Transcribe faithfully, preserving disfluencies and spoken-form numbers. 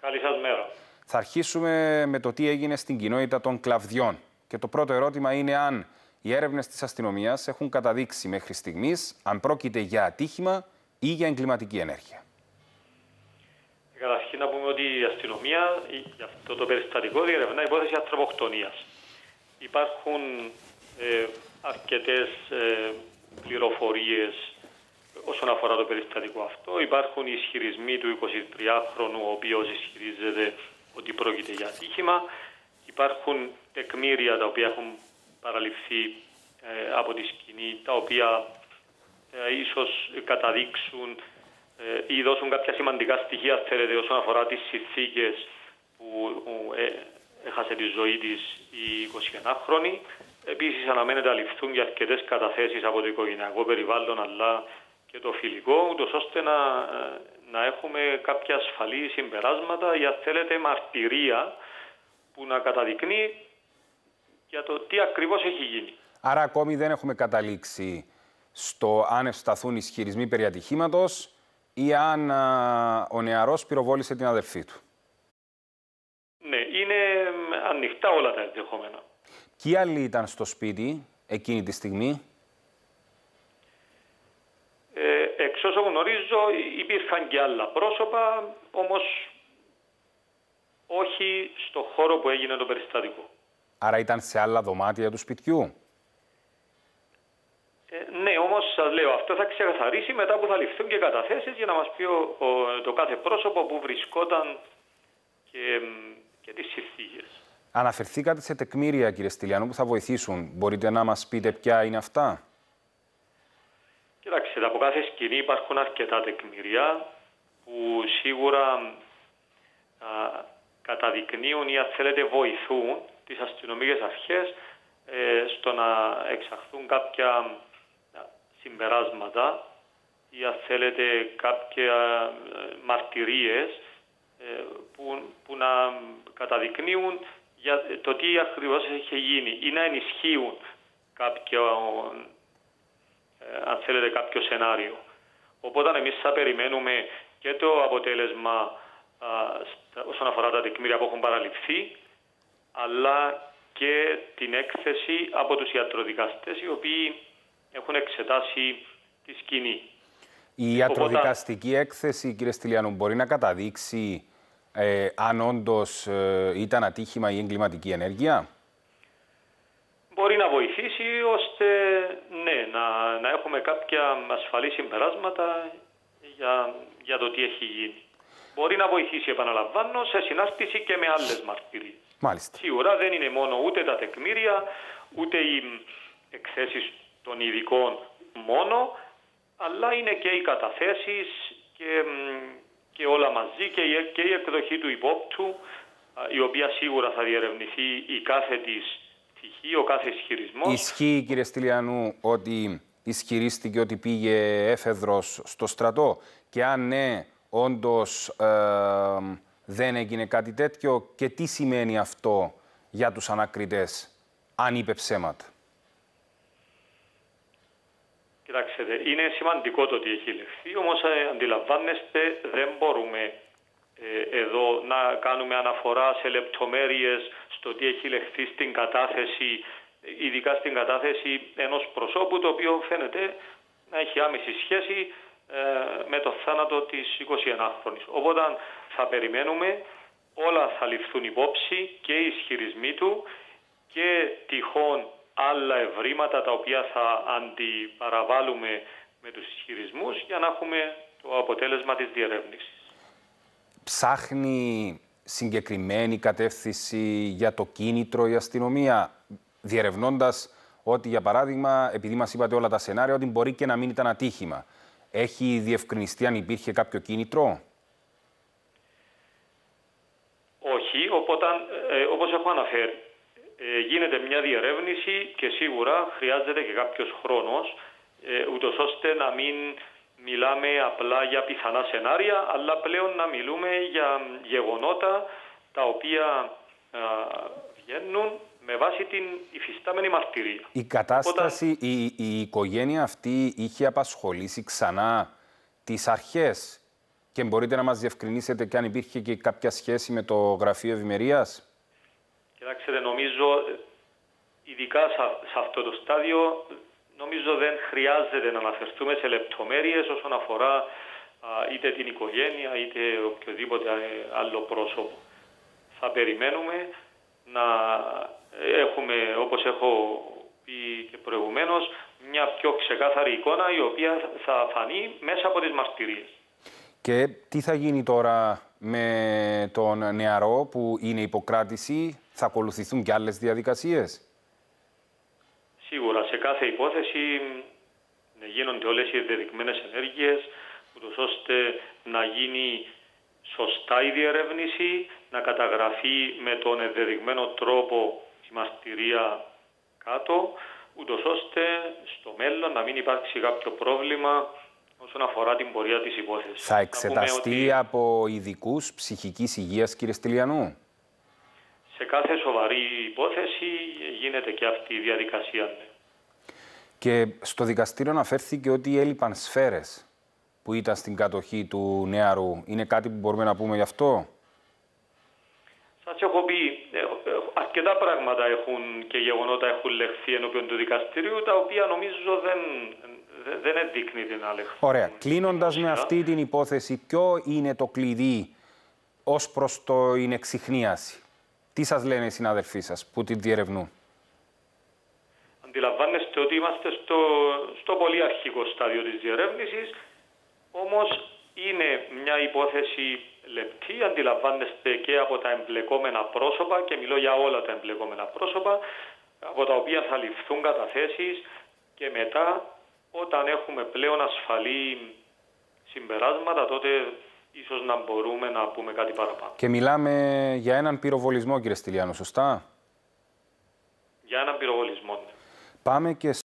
Καλή σας μέρα. Θα αρχίσουμε με το τι έγινε στην κοινότητα των Κλαβδιών. Και το πρώτο ερώτημα είναι αν οι έρευνες της αστυνομίας έχουν καταδείξει μέχρι στιγμής αν πρόκειται για ατύχημα ή για εγκληματική ενέργεια. Καταρχήν να πούμε ότι η αστυνομία για αυτό το περιστατικό διερευνά υπόθεση ανθρωποκτονίας. Υπάρχουν ε, αρκετές ε, πληροφορίες όσον αφορά το περιστατικό αυτό. Υπάρχουν ισχυρισμοί του εικοσιτριάχρονου, ο οποίος ισχυρίζεται ότι πρόκειται για ατύχημα. Υπάρχουν τεκμήρια τα οποία έχουν παραληφθεί ε, από τη σκηνή, τα οποία ε, ίσως καταδείξουν ε, ή δώσουν κάποια σημαντικά στοιχεία, θέλετε, όσον αφορά τις συνθήκες που ε, έχασε τη ζωή της η εικοσιενάχρονη. Επίσης αναμένεται να ληφθούν και αρκετές καταθέσεις από το οικογενειακό περιβάλλον αλλά και το φιλικό, ούτως ώστε να, να έχουμε κάποια ασφαλή συμπεράσματα ή αν θέλετε μαρτυρία που να καταδεικνύει για το τι ακριβώς έχει γίνει. Άρα ακόμη δεν έχουμε καταλήξει στο αν ευσταθούν ισχυρισμοί περί ατυχήματος ή αν α, ο νεαρός πυροβόλησε την αδελφή του. Ναι, είναι ανοιχτά όλα τα ενδεχόμενα. Ποιοι άλλοι ήταν στο σπίτι εκείνη τη στιγμή? Ε, εξ όσο γνωρίζω υπήρχαν και άλλα πρόσωπα, όμως όχι στο χώρο που έγινε το περιστατικό. Άρα ήταν σε άλλα δωμάτια του σπιτιού? Ε, ναι, όμως σας λέω, αυτό θα ξεκαθαρίσει μετά που θα ληφθούν και καταθέσεις για να μας πει ο, ο, το κάθε πρόσωπο που βρισκόταν και, και τις συνθήκες. Αναφερθήκατε σε τεκμήρια, κύριε Στυλιανού, που θα βοηθήσουν. Μπορείτε να μας πείτε ποια είναι αυτά? Κοιτάξτε, από κάθε σκηνή υπάρχουν αρκετά τεκμήρια που σίγουρα α, καταδεικνύουν ή αν θέλετε βοηθούν τις αστυνομικές αρχές ε, στο να εξαχθούν κάποια συμπεράσματα ή αν θέλετε κάποια μαρτυρίες ε, που, που να καταδεικνύουν για το τι ακριβώς έχει γίνει ή να ενισχύουν κάποιο, ε, αν θέλετε, κάποιο σενάριο. Οπότε εμείς θα περιμένουμε και το αποτέλεσμα α, στα, όσον αφορά τα τεκμήρια που έχουν παραληφθεί, αλλά και την έκθεση από τους ιατροδικαστές οι οποίοι έχουν εξετάσει τη σκηνή. Η ιατροδικαστική Οπότε... έκθεση, κύριε Στυλιανού, μπορεί να καταδείξει ε, αν όντως ε, ήταν ατύχημα ή εγκληματική ενέργεια? Μπορεί να βοηθήσει ώστε ναι, να, να έχουμε κάποια ασφαλή συμπεράσματα για, για το τι έχει γίνει. Μπορεί να βοηθήσει, επαναλαμβάνω, σε συνάρτηση και με άλλες μαρτυρίες. Μάλιστα. Σίγουρα δεν είναι μόνο ούτε τα τεκμήρια, ούτε οι εκθέσεις των ειδικών μόνο, αλλά είναι και οι καταθέσεις και, και όλα μαζί και η, και η εκδοχή του υπόπτου, η οποία σίγουρα θα διερευνηθεί η κάθε της πτυχή, ο κάθε ισχυρισμός. Ισχύει, κύριε Στυλιανού, ότι ισχυρίστηκε ότι πήγε έφεδρος στο στρατό και αν ναι, όντως ε, δεν έγινε κάτι τέτοιο και τι σημαίνει αυτό για τους ανακριτές, αν είπε ψέματα? Κοιτάξτε, είναι σημαντικό το ότι έχει λεχθεί, όμως ε, αντιλαμβάνεστε δεν μπορούμε ε, εδώ να κάνουμε αναφορά σε λεπτομέρειες στο τι έχει λεχθεί στην κατάθεση, ειδικά στην κατάθεση ενός προσώπου το οποίο φαίνεται να έχει άμεση σχέση ε, με το θάνατο της εικοσιενάχρονης. Οπότε θα περιμένουμε, όλα θα ληφθούν υπόψη και οι ισχυρισμοί του και τυχόν άλλα ευρήματα τα οποία θα αντιπαραβάλουμε με τους ισχυρισμούς για να έχουμε το αποτέλεσμα της διερεύνησης. Ψάχνει συγκεκριμένη κατεύθυνση για το κίνητρο η αστυνομία, διερευνώντας ότι, για παράδειγμα, επειδή μας είπατε όλα τα σενάρια, ότι μπορεί και να μην ήταν ατύχημα. Έχει διευκρινιστεί αν υπήρχε κάποιο κίνητρο? Όχι, οπότε, ε, όπως έχω αναφέρει, ε, γίνεται μια διερεύνηση και σίγουρα χρειάζεται και κάποιος χρόνος, ε, ούτως ώστε να μην μιλάμε απλά για πιθανά σενάρια, αλλά πλέον να μιλούμε για γεγονότα τα οποία ε, βγαίνουν με βάση την υφιστάμενη μαρτυρία. Η κατάσταση, Οπότε... η, η οικογένεια αυτή είχε απασχολήσει ξανά τις αρχές Και μπορείτε να μας διευκρινίσετε και αν υπήρχε και κάποια σχέση με το Γραφείο Ευημερίας. Κοιτάξτε, νομίζω, ειδικά σε αυτό το στάδιο, νομίζω δεν χρειάζεται να αναφερθούμε σε λεπτομέρειες όσον αφορά α, είτε την οικογένεια είτε οποιοδήποτε άλλο πρόσωπο. Θα περιμένουμε να έχουμε, όπως έχω πει και προηγουμένως, μια πιο ξεκάθαρη εικόνα η οποία θα φανεί μέσα από τις μαρτυρίες. Και τι θα γίνει τώρα με τον νεαρό που είναι υποκράτηση, θα ακολουθηθούν και άλλες διαδικασίες? Σίγουρα, σε κάθε υπόθεση γίνονται όλες οι ενδεδειγμένες ενέργειες, ούτως ώστε να γίνει σωστά η διερεύνηση, να καταγραφεί με τον ενδεδειγμένο τρόπο η μαρτυρία κάτω, ούτως ώστε στο μέλλον να μην υπάρξει κάποιο πρόβλημα όσον αφορά την πορεία της υπόθεσης. Θα εξεταστεί ότι από ειδικούς ψυχικής υγείας, κύριε Στυλιανού? Σε κάθε σοβαρή υπόθεση γίνεται και αυτή η διαδικασία. Και στο δικαστήριο αναφέρθηκε ότι έλειπαν σφαίρες που ήταν στην κατοχή του νεαρού. Είναι κάτι που μπορούμε να πούμε γι' αυτό? Σας έχω πει, αρκετά πράγματα έχουν και γεγονότα έχουν λεχθεί ενώπιον του δικαστηρίου, τα οποία νομίζω δεν, δεν ενδείκνει την αλεχθή. Ωραία. Κλείνοντας με αυτή την υπόθεση, ποιο είναι το κλειδί ως προς την εξιχνίαση? Τι σας λένε οι συναδελφοί σας που την διερευνούν? Αντιλαμβάνεστε ότι είμαστε στο, στο πολύ αρχικό στάδιο της διερεύνησης, όμως είναι μια υπόθεση λεπτή, αντιλαμβάνεστε και από τα εμπλεκόμενα πρόσωπα, και μιλώ για όλα τα εμπλεκόμενα πρόσωπα, από τα οποία θα ληφθούν καταθέσεις, και μετά όταν έχουμε πλέον ασφαλή συμπεράσματα, τότε ίσως να μπορούμε να πούμε κάτι παραπάνω. Και μιλάμε για έναν πυροβολισμό, κύριε Στυλιανού, σωστά? Για έναν πυροβολισμό. Πάμε και